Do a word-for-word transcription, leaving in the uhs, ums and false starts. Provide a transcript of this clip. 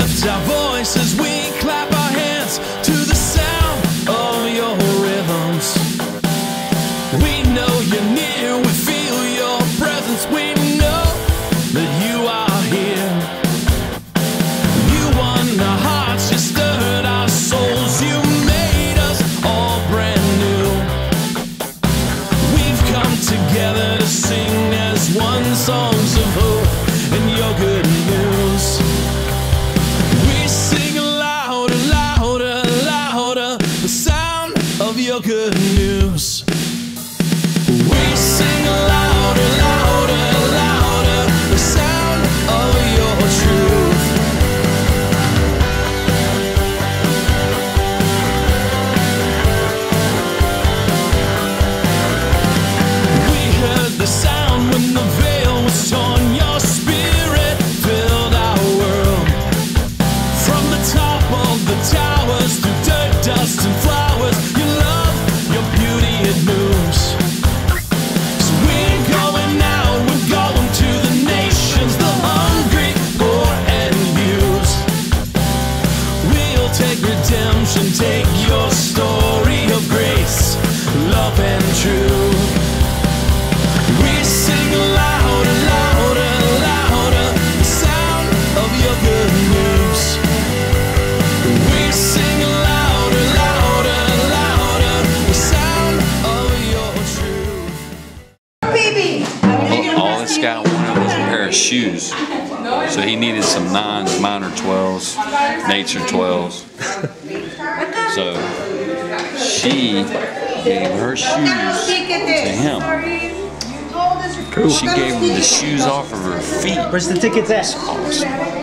lift our voices, we clap our hands to the sound of your rhythms. We know you're near, we feel your presence, we know that you are here. You won our hearts, you stirred our souls, you made us all brand new. We've come together to sing as one, songs of hope and your good news. We sing louder, louder, louder, the sound of your good news. We sing louder, louder, louder, the sound of your truth. We heard the sound when the veil was torn. Your spirit filled our world. From the top of the towers to dirt, dust and flowers, your love, your beauty, it moves. So we're going now, we're going to the nations, the hungry, poor and used. We'll take redemption, take your story of grace, love and truth. We sing louder, louder, louder, the sound of your good news. We sing louder, louder, louder, the sound of your truth. All, all this guy wanted was a pair of shoes. So he needed some nines, minor twelves, nature twelves. So she gave her shoes to him. Cool. She gave him the shoes off of her feet. Where's the tickets at? Awesome.